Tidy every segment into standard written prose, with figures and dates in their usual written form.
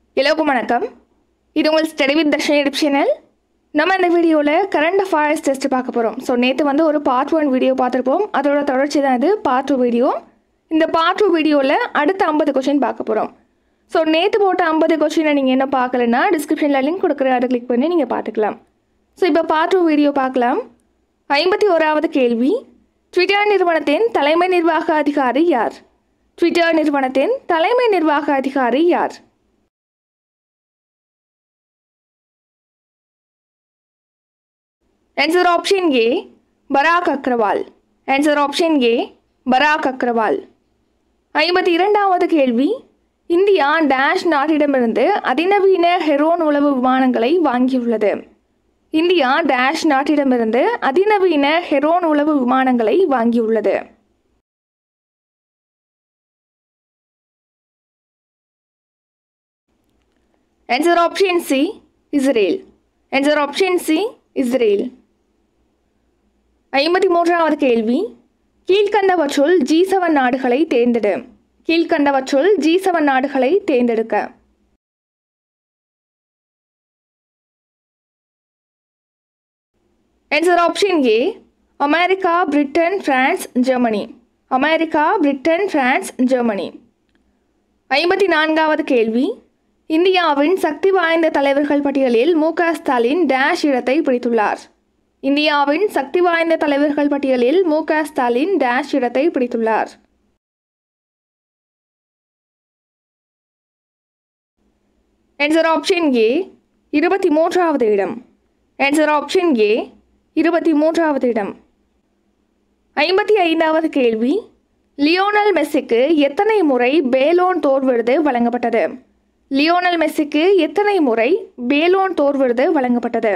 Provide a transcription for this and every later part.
எல்லோருக்கும் வணக்கம். இது உங்கள் study with Dharshini YouTube channel. நம்ம இந்த வீடியோவில் கரண்ட் அஃபேர்ஸ் டெஸ்ட் பார்க்க போகிறோம். ஸோ நேற்று ஒரு பார்ட் 1 வீடியோ பார்த்துருப்போம். அதோட தொடர்ச்சி தான் இது பார்ட் 2 வீடியோ. இந்த பார்ட் 2 வீடியோவில் அடுத்த 50 கொஸ்டின் பார்க்க போகிறோம். ஸோ நேற்று போட்ட 50 கொஸ்டினை நீங்கள் என்ன பார்க்கலன்னா டிஸ்கிரிப்ஷனில் லிங்க் கொடுக்குற அதை கிளிக் பண்ணி நீங்கள் பார்த்துக்கலாம். ஸோ இப்போ பார்ட் 2 வீடியோ பார்க்கலாம். 51வது கேள்வி, ட்விட்டர் நிறுவனத்தின் தலைமை நிர்வாக அதிகாரி யார்? ட்விட்டர் நிறுவனத்தின் தலைமை நிர்வாக அதிகாரி யார்? Answer option A, Barack Agrawal. Answer option A, Barack Agrawal. 52வது கேள்வி, இந்தியா டேஷ் நாட்டிடமிருந்து அதிநவீன ஹெரோன் உளவு விமானங்களை வாங்கியுள்ளது. இந்தியா டேஷ் நாட்டிடமிருந்து அதிநவீன ஹெரோன் உளவு விமானங்களை வாங்கியுள்ளது. Answer option C, Israel. Answer option C, Israel. 53வது கேள்வி, கீழ்கண்டவற்றுள் G7 நாடுகளை தேர்ந்தெடு. கீழ்கண்டவற்றுள் G7 நாடுகளை தேர்ந்தெடுக்க. Answer option A, America, Britain, France, Germany. America, Britain, France, Germany. 54வது கேள்வி, இந்தியாவின் சக்தி வாய்ந்த தலைவர்கள் பட்டியலில் மு.க. ஸ்டாலின் டேஷ் இடத்தை பிடித்துள்ளார். இந்தியாவின் சக்தி வாய்ந்த தலைவர்கள் பட்டியலில் மு.க. ஸ்டாலின் டேஷ் இடத்தை பிடித்துள்ளார். Answer option A, 23வது இடம். Answer option A, 23வது இடம். 55வது கேள்வி, லியோனல் மெஸ்ஸிக்கு எத்தனை முறை பேலோன் தோர் விருது வழங்கப்பட்டது? லியோனல் மெஸ்ஸிக்கு எத்தனை முறை பேலோன் தோர் விருது வழங்கப்பட்டது?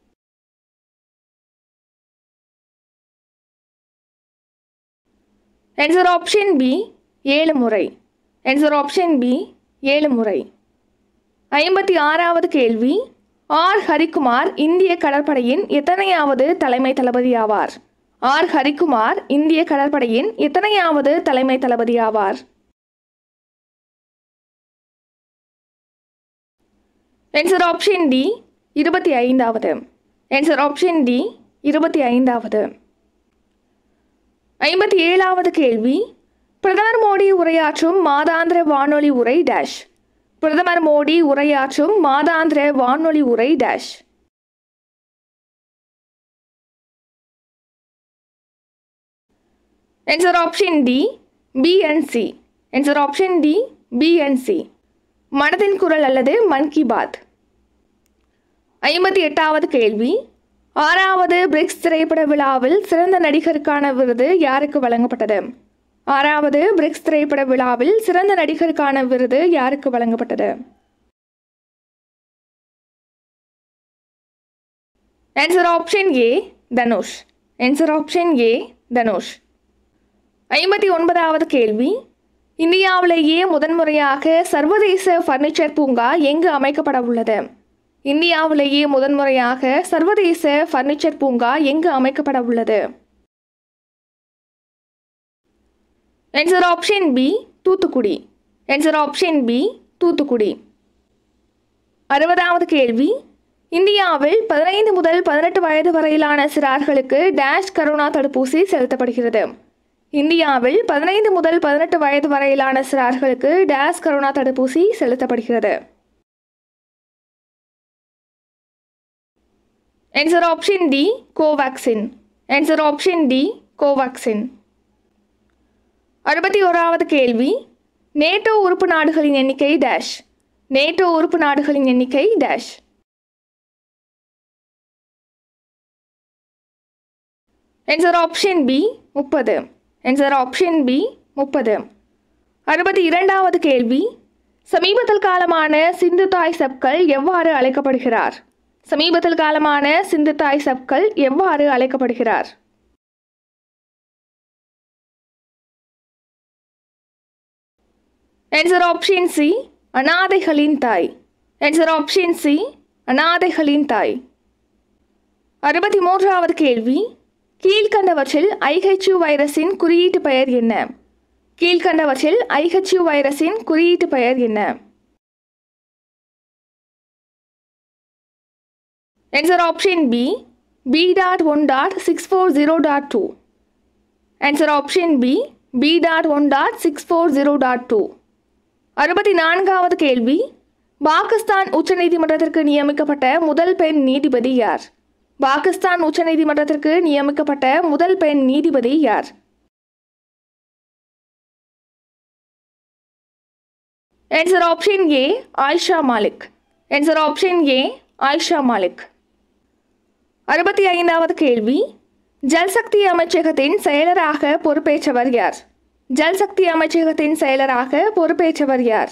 Answer option B, 7 முறை. Answer option B, 7 முறை. 56வது கேள்வி, ஆர் ஹரிகுமார் இந்திய கடற்படையின் எத்தனையாவது தலைமை தளபதி ஆவார்? ஆர் ஹரிகுமார் இந்திய கடற்படையின் எத்தனையாவது தலைமை தளபதி ஆவார்? Answer option D, 25வது. Answer option D, 25வது. 57வது கேள்வி, பிரதமர் மோடி உரையாற்றும் மாதாந்திர வானொலி உரை டேஷ். பிரதமர் மோடி உரையாற்றும் மாதாந்திர வானொலி உரை dash. Answer option D, B and C. Answer option D, B and C. மனதின் குரல் அல்லது மன் கி பாத். 58வது கேள்வி, 6வது பிரிக்ஸ் திரைப்பட விழாவில் சிறந்த நடிகருக்கான விருது யாருக்கு வழங்கப்பட்டது? 6வது பிரிக்ஸ் திரைப்பட விழாவில் சிறந்த நடிகருக்கான விருது யாருக்கு வழங்கப்பட்டது? Answer option A, Dhanush. Answer option A, Dhanush. 59வது கேள்வி, இந்தியாவிலேயே முதன்முறையாக சர்வதேச ஃபர்னிச்சர் பூங்கா எங்கு அமைக்கப்பட உள்ளது? இந்தியாவிலேயே முதன்முறையாக சர்வதேச ஃபர்னிச்சர் பூங்கா எங்கு அமைக்கப்பட உள்ளது? Answer option B, Thoothukudi. Answer option B, Thoothukudi. 60வது கேள்வி, இந்தியாவில் 15 முதல் 18 வயது வரையிலான சிறார்களுக்கு டேஷ் கரோனா தடுப்பூசி செலுத்தப்படுகிறது. இந்தியாவில் 15 முதல் 18 வயது வரையிலான சிறார்களுக்கு டேஷ் கரோனா தடுப்பூசி செலுத்தப்படுகிறது. Answer option D, Covaxin. Answer option D, Covaxin. 61வது கேள்வி, நேட்டோ உறுப்பு நாடுகளின் எண்ணிக்கை டேஷ். நேட்டோ உறுப்பு நாடுகளின் எண்ணிக்கை dash. Answer option B, 30. Answer option B, 30. 62வது கேள்வி, சமீபத்தில் காலமான சிந்து தாய் சப்கள் எவ்வாறு அழைக்கப்படுகிறார்? சமீபத்தில் காலமான சிந்து தாய் சப்கள் எவ்வாறு அழைக்கப்படுகிறார்? Answer option C, அனாதைகளின் தாய். Answer option C, அனாதைகளின் தாய். 63வது கேள்வி, கீழ்கண்டவற்றில் IHU வைரஸின் குறியீட்டு பெயர் என்ன? கீழ்கண்டவற்றில் IHU வைரஸின் குறியீட்டு பெயர் என்ன? Answer option B. B.1.640.2. Answer option B. B.1.640.2. 64வது கேள்வி. பாகிஸ்தான் உச்சநீதிமன்றத்திற்கு நியமிக்கப்பட்ட முதல் பெண் நீதிபதி யார்? பாகிஸ்தான் உச்சநீதிமன்றத்திற்கு நியமிக்கப்பட்ட முதல் பெண் நீதிபதி யார்? Answer option A. Aisha Malik. Answer option A. Aisha Malik. 65வது கேள்வி. ஜல்சக்தி அமைச்சகத்தின் செயலராக பொறுப்பேற்றவர் யார்? ஜல்சக்தி அமைச்சகத்தின் செயலராக பொறுப்பேற்றவர் யார்?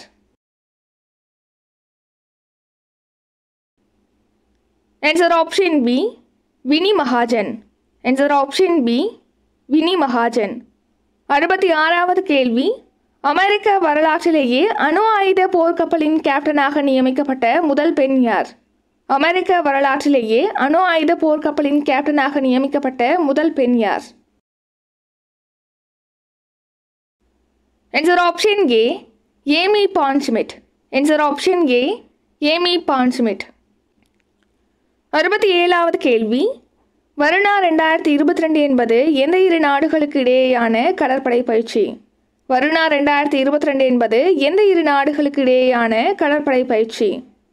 Answer option B. Vinny Mahajan. Answer option B. Vinny Mahajan. 66வது கேள்வி. அமெரிக்க வரலாற்றிலேயே அணு ஆயுத போர்க்கப்பலின் கேப்டனாக நியமிக்கப்பட்ட முதல் பெண் யார்? அமெரிக்க வரலாற்றிலேயே அணு ஆயுத போர்க்கப்பலின் கேப்டனாக நியமிக்கப்பட்ட முதல் பெண் யார்? Answer option A. Amy Pond-Smith. Answer option A. Amy Pond-Smith. 67வது கேள்வி. வருணா 2022 என்பது எந்த இரு நாடுகளுக்கு இடையேயான கடற்படை பயிற்சி? வருணா 2022 என்பது எந்த இரு நாடுகளுக்கு இடையேயான கடற்படை பயிற்சி?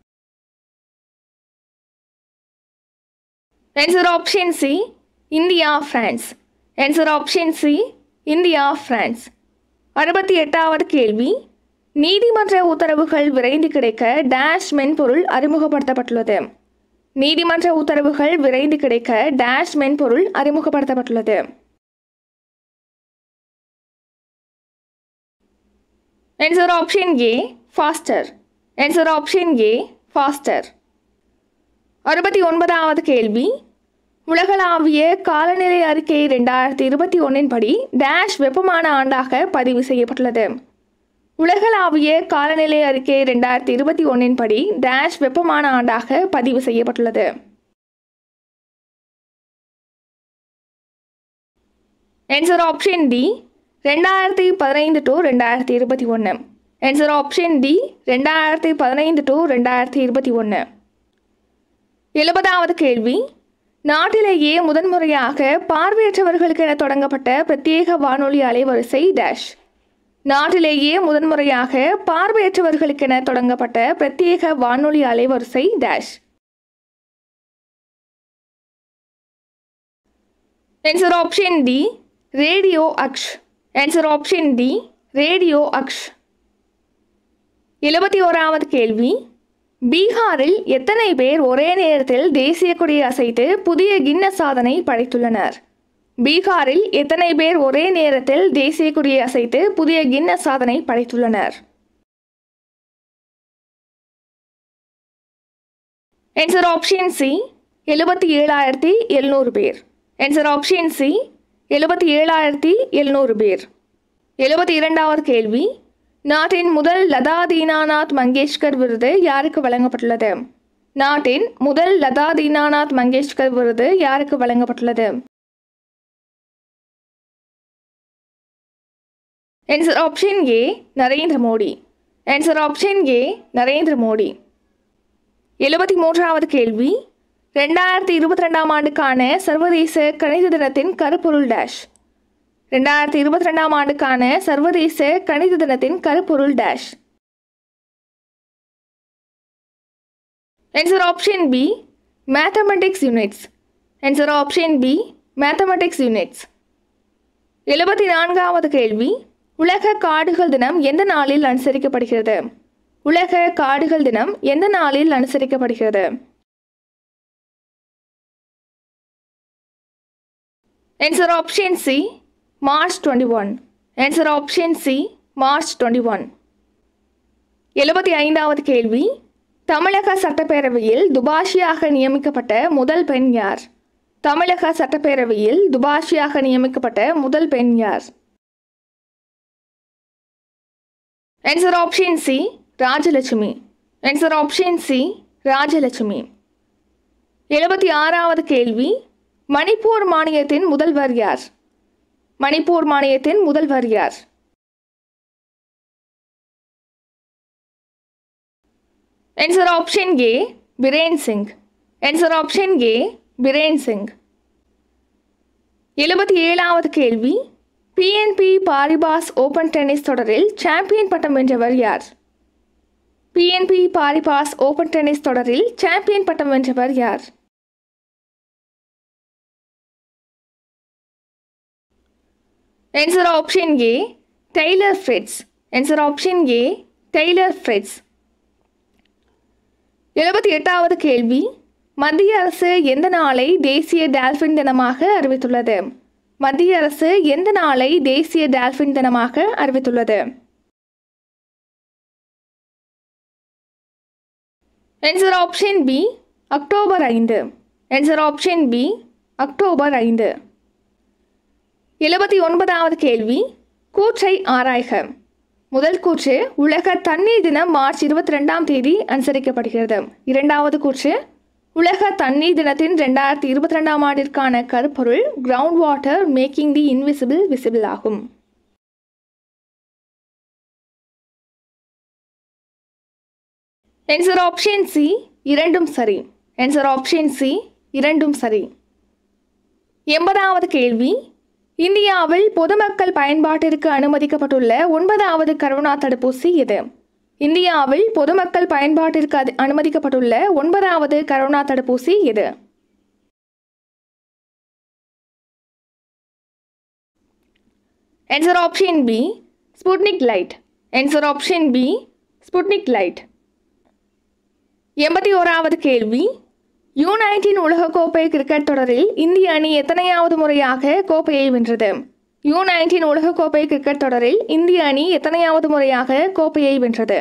Answer option C. India, France. Answer option C. India, France. 68வது கேள்வி. நீதிமன்ற உத்தரவுகள் விரைந்து கிடைக்க டேஷ் மென்பொருள் அறிமுகப்படுத்தப்பட்டுள்ளது. நீதிமன்ற உத்தரவுகள் விரைந்து கிடைக்க டேஷ் மென்பொருள் அறிமுகப்படுத்தப்பட்டுள்ளது. Answer option A. Faster. Answer option A. Faster. 69வது கேள்வி. உலகளாவிய காலநிலை அறிக்கை 2021 படி டேஷ் வெப்பமான ஆண்டாக பதிவு செய்யப்பட்டுள்ளது. உலகளாவிய காலநிலை அறிக்கை 2021 படி டேஷ் வெப்பமான ஆண்டாக பதிவு செய்யப்பட்டுள்ளது. Answer option D. 2015 to 2021. Answer option D. 2015 to 2021. 70வது கேள்வி. நாட்டிலேயே முதன்முறையாக பார்வையற்றவர்களுக்கென தொடங்கப்பட்ட பிரத்யேக வானொலி அலைவரிசை டேஷ். நாட்டிலேயே முதன்முறையாக பார்வையற்றவர்களுக்கென தொடங்கப்பட்ட பிரத்யேக வானொலி அலைவரிசை dash. Answer option D. Radio Aksh. Answer option D. Radio Aksh. 71வது கேள்வி. பீகாரில் எத்தனை பேர் ஒரே நேரத்தில் தேசிய கொடியை அசைத்து புதிய கின்னஸ் சாதனை படைத்துள்ளனர்? பீகாரில் எத்தனை பேர் ஒரே நேரத்தில் தேசிய கொடியை அசைத்து புதிய கின்னஸ் சாதனை படைத்துள்ளனர்? Answer option C. 77,700 பேர். Answer option C. 77,700 பேர். 72வது கேள்வி. நாட்டின் முதல் லதா தீனாநாத் மங்கேஷ்கர் விருது யாருக்கு வழங்கப்பட்டுள்ளது? நாட்டின் முதல் லதா தீனாநாத் மங்கேஷ்கர் விருது யாருக்கு வழங்கப்பட்டுள்ளது? Answer option A. Narendra Modi. Answer option A. Narendra Modi. 73வது கேள்வி. 2022 ஆண்டுக்கான சர்வதேச கணித தினத்தின் கருப்பொருள் டேஷ். 2022 ஆண்டுக்கான சர்வதேச கணித தினத்தின் கருப்பொருள் dash. Answer option B. Mathematics units. Answer option B. Mathematics units. 74வது கேள்வி. உலக காடுகள் தினம் எந்த நாளில் அனுசரிக்கப்படுகிறது? உலக காடுகள் தினம் எந்த நாளில் அனுசரிக்கப்படுகிறது? Answer option C. March 21. Answer option C. March 21. 75வது கேள்வி. தமிழக சட்டப்பேரவையில் துபாஷியாக நியமிக்கப்பட்ட முதல் பெண் யார்? தமிழக சட்டப்பேரவையில் துபாஷியாக நியமிக்கப்பட்ட முதல் பெண் யார்? Answer option C. Rajalakshmi. Answer option C. Rajalakshmi. 76வது கேள்வி. மணிப்பூர் மாநிலத்தின் முதல்வர் யார்? மணிப்பூர் மாநிலத்தின் முதல்வர் யார்? Answer option A. Biren Singh. Answer option A Biren Singh. 77வது கேள்வி PNP பாரிபாஸ் ஓபன் டென்னிஸ் தொடரில் சாம்பியன் பட்டம் வென்றவர் யார்? PNP பாரிபாஸ் ஓபன் டென்னிஸ் தொடரில் சாம்பியன் பட்டம் வென்றவர் யார்? Answer option A Taylor Fritz. Answer option A Taylor Fritz. 78வது கேள்வி மத்திய அரசு எந்த நாளை தேசிய டால்பின் தினமாக அறிவித்துள்ளது? மத்திய அரசு எந்த நாளை தேசிய டால்பின் தினமாக அறிவித்துள்ளது? Answer option B October 5. Answer option B October 5. 79வது கேள்வி கூற்றை ஆராய்க. முதல் கூற்று உலக தண்ணீர் தினம் மார்ச் 22ஆம் தேதி அனுசரிக்கப்படுகிறது. இரண்டாவது கூற்று உலக தண்ணீர் தினத்தின் 2022ஆம் ஆண்டிற்கான கருப்பொருள் ground water making the invisible visible ஆகும். Answer option C இரண்டும் சரி. Answer option C இரண்டும் சரி. 80வது கேள்வி இந்தியாவில் பொதுமக்கள் பயன்பாட்டிற்கு அனுமதிக்கப்பட்டுள்ள 9வது கரோனா தடுப்பூசி எது? இந்தியாவில் பொதுமக்கள் பயன்பாட்டிற்கு அனுமதிக்கப்பட்டுள்ள 9வது கரோனா தடுப்பூசி எது? Answer option B Sputnik Light. Answer option B Sputnik Light. 81வது கேள்வி U19 உலகக்கோப்பை கிரிக்கெட் தொடரில் இந்திய அணி எத்தனையாவது முறையாக கோப்பையை வென்றது? U19 உலகக்கோப்பை கிரிக்கெட் தொடரில் இந்திய அணி எத்தனையாவது முறையாக கோப்பையை வென்றது?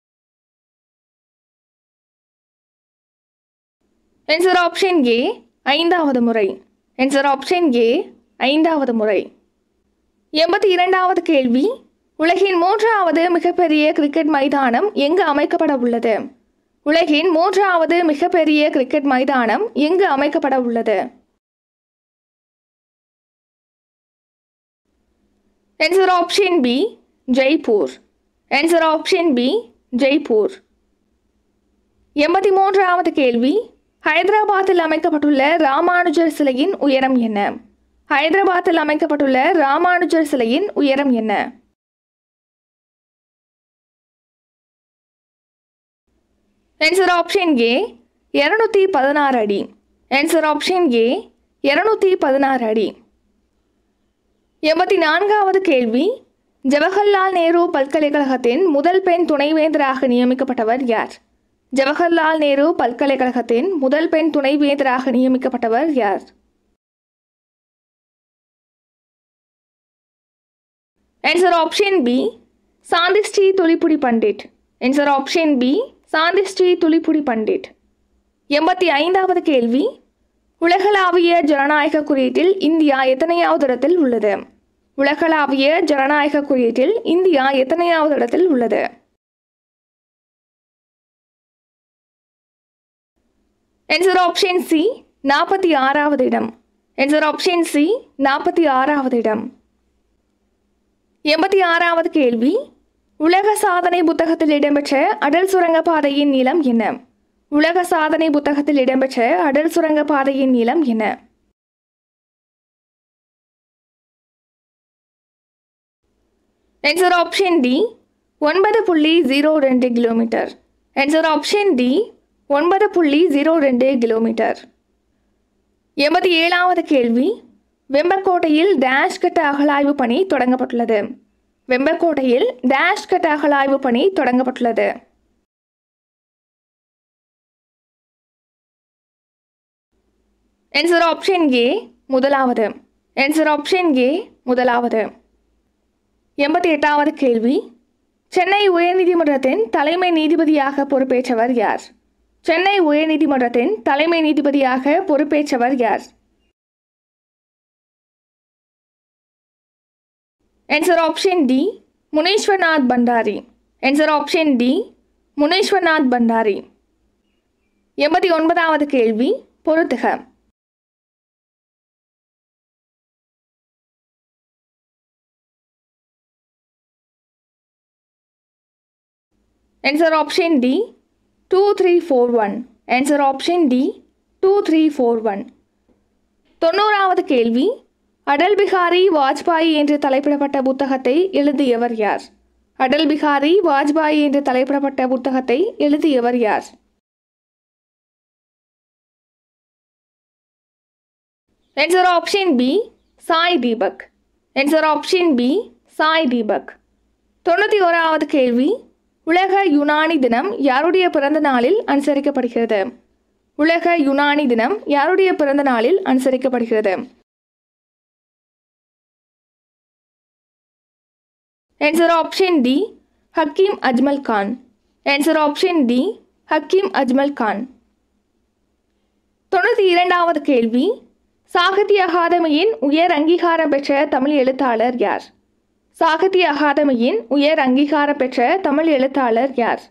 Answer option A 5வது முறை. Answer option A 5வது முறை. 82வது கேள்வி உலகின் 3வது மிகப்பெரிய கிரிக்கெட் மைதானம் எங்கு அமைக்கப்பட உள்ளது? உலகின் 3வது மிகப்பெரிய கிரிக்கெட் மைதானம் எங்கு அமைக்கப்பட உள்ளது? Answer option B Jaipur. Answer option B Jaipur. 83வது கேள்வி ஹைதராபாத்தில் அமைக்கப்பட்டுள்ள ராமானுஜர் சிலையின் உயரம் என்ன? ஹைதராபாத்தில் அமைக்கப்பட்டுள்ள ராமானுஜர் சிலையின் உயரம் என்ன? Answer option A 216 அடி. Answer option A 216 அடி. 84வது கேள்வி ஜவஹர்லால் நேரு பல்கலைக்கழகத்தின் முதல் பெண் துணைவேந்தராக நியமிக்கப்பட்டவர் யார்? ஜவஹர்லால் நேரு பல்கலைக்கழகத்தின் முதல் பெண் துணைவேந்தராக நியமிக்கப்பட்டவர் யார்? Answer option B சாந்திஸ்ரீ துளிப்புடி Pandit. Answer option B சாந்திஸ்ரீ துளிப்புடி Pandit. 85வது கேள்வி உலகளாவிய ஜனநாயக குறியீட்டில் இந்தியா எத்தனையாவது இடத்தில் உள்ளது? உலகளாவிய ஜனநாயக குறியீட்டில் இந்தியா எத்தனையாவது இடத்தில் உள்ளது? Answer option C 46வது இடம். Answer option C 46வது இடம். 86வது கேள்வி உலக சாதனை புத்தகத்தில் இடம்பெற்ற அடல் சுரங்கப்பாதையின் நீளம் என்ன? உலக சாதனை புத்தகத்தில் இடம்பெற்ற அடல் சுரங்கப்பாதையின் நீளம் என்ன? Answer option D 9.02 kilometre. Answer option D 9.02 kilometre. 87வது கேள்வி வெம்பக்கோட்டையில் டேஷ் கட்ட அகழாய்வு பணி தொடங்கப்பட்டுள்ளது. வெம்பக்கோட்டையில் டேஷ் கட்ட அகழாய்வு பணி தொடங்கப்பட்டுள்ளது. Answer option A முதலாவது. Answer option A முதலாவது. 88வது கேள்வி சென்னை உயர்நீதிமன்றத்தின் தலைமை நீதிபதியாக பொறுப்பேற்றவர் யார்? சென்னை உயர்நீதிமன்றத்தின் தலைமை நீதிபதியாக பொறுப்பேற்றவர் யார்? Answer option D Munishwar Nath Bhandari. Answer option D Munishwar Nath Bhandari. 89வது கேள்வி பொறுத்துக. Answer option D 2341. Answer option D 2341. 90வது கேள்வி, அடல் பிகாரி வாஜ்பாய் என்று தலைப்பிடப்பட்ட புத்தகத்தை எழுதியவர் யார்? அடல் பிகாரி வாஜ்பாய் என்று தலைப்பிடப்பட்ட புத்தகத்தை எழுதியவர் யார்? Answer option B, Sai Deepak. Answer option B, Sai Deepak. 91வது கேள்வி, உலக யுனானி தினம் யாருடைய பிறந்த நாளில் அனுசரிக்கப்படுகிறது? உலக யுனானி தினம் யாருடைய பிறந்த நாளில் அனுசரிக்கப்படுகிறது? Answer option D, Hakeem Ajmal Khan. Answer option D, Hakeem Ajmal Khan. 92வது கேள்வி, சாகித்ய அகாதமியின் உயர் அங்கீகாரம் பெற்ற தமிழ் எழுத்தாளர் யார்? சாகித்ய அகாதமியின் உயர் அங்கீகாரம் பெற்ற தமிழ் எழுத்தாளர் யார்?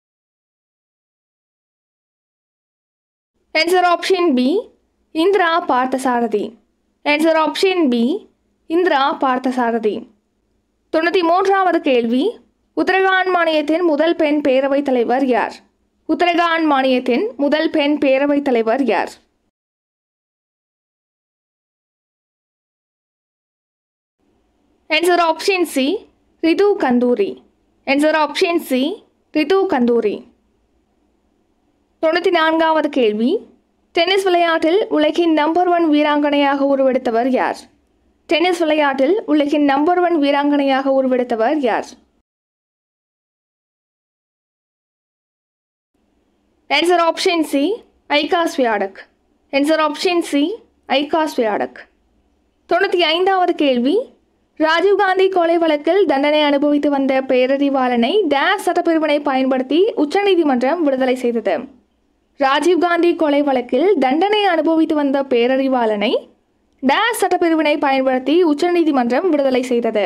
Answer option B, Indira Parthasarathy. Answer option B, Indira Parthasarathy. 93வது கேள்வி, உத்தரகாண்ட் மாநிலத்தின் முதல் பெண் பேரவைத் தலைவர் யார்? உத்தரகாண்ட் மாநிலத்தின் முதல் பெண் பேரவைத் தலைவர் யார்? Answer option C, Ritu Kandoori. Answer option C, Ritu Kandoori. 94வது கேள்வி, டென்னிஸ் விளையாட்டில் உலகின் நம்பர் 1 வீராங்கனையாக உருவெடுத்தவர் யார்? டென்னிஸ் விளையாட்டில் உலகின் நம்பர் 1 வீராங்கனையாக உருவெடுத்தவர் யார்? Answer option C, ஐகா ஸ்வியாடக். Answer option C, ஐகா ஸ்வியாடக். 95வது கேள்வி, ராஜீவ்காந்தி கொலை வழக்கில் தண்டனை அனுபவித்து வந்த பேரறிவாளனை டேஷ் சட்டப்பிரிவினை பயன்படுத்தி உச்சநீதிமன்றம் விடுதலை செய்தது. ராஜீவ்காந்தி கொலை வழக்கில் தண்டனை அனுபவித்து வந்த பேரறிவாளனை டேஷ் சட்டப்பிரிவினை பயன்படுத்தி உச்சநீதிமன்றம் விடுதலை செய்தது.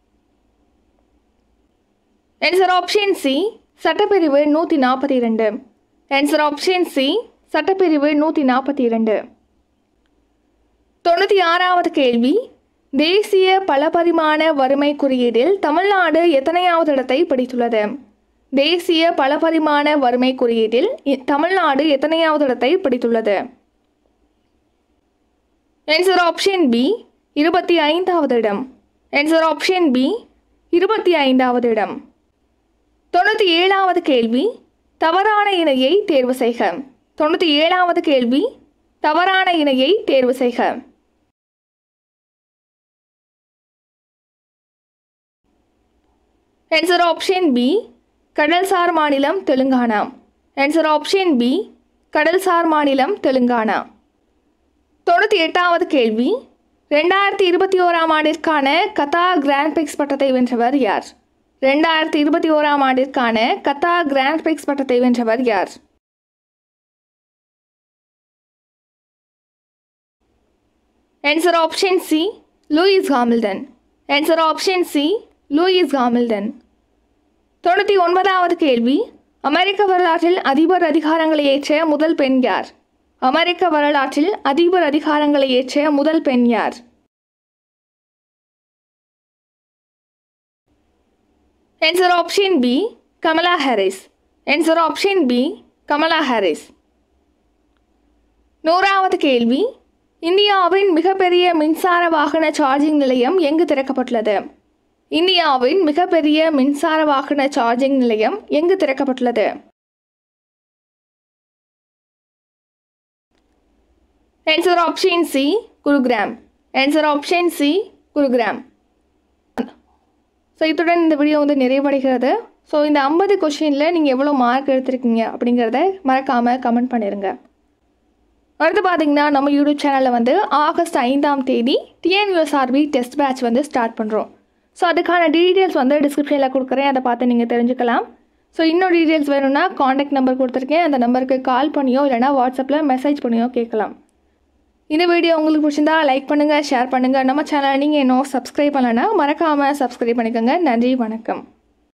Answer option C, சட்டப்பிரிவு 142. Answer option C, சட்டப்பிரிவு 142. 96வது கேள்வி, தேசிய பலபரிமாண வறுமை குறியீடில் தமிழ்நாடு எத்தனையாவது இடத்தை பிடித்துள்ளது? தேசிய பலபரிமாண வறுமை குறியீடில் தமிழ்நாடு எத்தனையாவது இடத்தை பிடித்துள்ளது? Answer option B, 25வது இடம். Answer option B, 25வது இடம். 97வது கேள்வி, தவறான இணையை தேர்வு செய்க. 97வது கேள்வி, தவறான இணையை தேர்வு செய்க. Answer option B, கடல்சார் மாநிலம் தெலுங்கானா. Answer option B, கடல்சார் மாநிலம் தெலுங்கானா. 98வது கேள்வி, 2021ஆம் ஆண்டிற்கான கத்தார் கிராண்ட் பிரிக்ஸ் பட்டத்தை வென்றவர் யார்? 2021ஆம் ஆண்டிற்கான கத்தார் கிராண்ட் பிரிக்ஸ் பட்டத்தை வென்றவர் யார்? Answer option C, Lewis Hamilton. Answer option C, Lewis Hamilton. 99வது கேள்வி, அமெரிக்க வரலாற்றில் அதிபர் அதிகாரங்களை ஏற்ற முதல் பெண் யார்? அமெரிக்க வரலாற்றில் அதிபர் அதிகாரங்களை ஏற்ற முதல் பெண் யார்? Answer option B, Kamala Harris. Answer option B, Kamala Harris. 100வது கேள்வி, இந்தியாவின் மிகப்பெரிய மின்சார வாகன சார்ஜிங் நிலையம் எங்கு திறக்கப்பட்டுள்ளது? இந்தியாவின் மிகப்பெரிய மின்சார வாகன சார்ஜிங் நிலையம் எங்கு திறக்கப்பட்டுள்ளது? Answer option C, Gurugram. Answer option C, Gurugram. So இத்துடன் இந்த வீடியோ நிறைவடைகிறது. ஸோ இந்த 50 கொஷினில் நீங்கள் எவ்வளோ மார்க் எடுத்திருக்கீங்க அப்படிங்கிறத மறக்காமல் கமெண்ட் பண்ணிடுங்க. அடுத்து பார்த்தீங்கன்னா நம்ம யூடியூப் சேனலில் ஆகஸ்ட் 5ஆம் தேதி TNUSRB டெஸ்ட் பேட்ச் ஸ்டார்ட் பண்ணுறோம். ஸோ அதுக்கான டீட்டெயில்ஸ் டிஸ்கிரிப்ஷனில் கொடுக்குறேன், அதை பார்த்து நீங்கள் தெரிஞ்சுக்கலாம். ஸோ இன்னும் டீட்டெயில்ஸ் வேணும்னா காண்டாக்ட் நம்பர் கொடுத்துருக்கேன், அந்த நம்பருக்கு கால் பண்ணியோ இல்லைனா வாட்ஸ்அப்பில் மெசேஜ் பண்ணியோ கேட்கலாம். இந்த வீடியோ உங்களுக்கு பிடிச்சிருந்தா லைக் பண்ணுங்கள், ஷேர் பண்ணுங்கள். நம்ம சேனலை நீங்கள் இன்னும் சப்ஸ்கிரைப் பண்ணலைன்னா மறக்காமல் சப்ஸ்கிரைப் பண்ணிக்கோங்க. நன்றி, வணக்கம்.